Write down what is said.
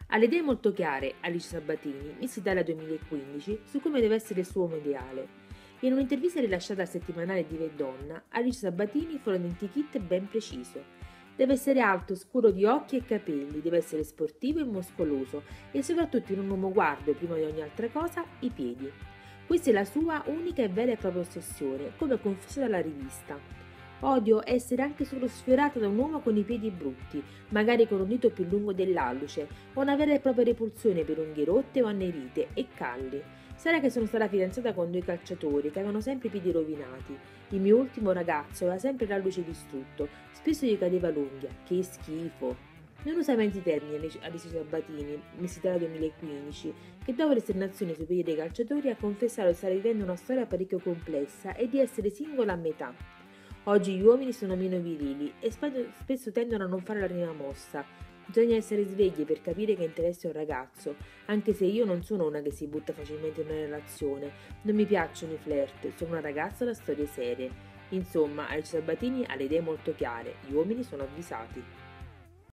Ha le idee molto chiare, Alice Sabatini, Miss Italia 2015, su come deve essere il suo uomo ideale. In un'intervista rilasciata al settimanale Diva e Donna, Alice Sabatini fa un identikit ben preciso. Deve essere alto, scuro di occhi e capelli, deve essere sportivo e muscoloso e soprattutto in un uomo guardo, prima di ogni altra cosa, i piedi. Questa è la sua unica e vera e propria ossessione, come confessato dalla rivista. Odio essere anche solo sfiorata da un uomo con i piedi brutti, magari con un dito più lungo dell'alluce, o una vera e propria repulsione per unghie rotte o annerite e calli. Sarà che sono stata fidanzata con due calciatori che avevano sempre i piedi rovinati. Il mio ultimo ragazzo aveva sempre l'alluce distrutto, spesso gli cadeva l'unghia. Che schifo! Non usa mezzi termini Alice Sabatini, Miss Italia 2015, che dopo l'esternazione sui piedi dei calciatori ha confessato di stare vivendo una storia parecchio complessa e di essere singola a metà. Oggi gli uomini sono meno virili e spesso tendono a non fare la prima mossa. Bisogna essere svegli per capire che interessa un ragazzo, anche se io non sono una che si butta facilmente in una relazione. Non mi piacciono i flirt, sono una ragazza da storie serie. Insomma, Alice Sabatini ha le idee molto chiare, gli uomini sono avvisati.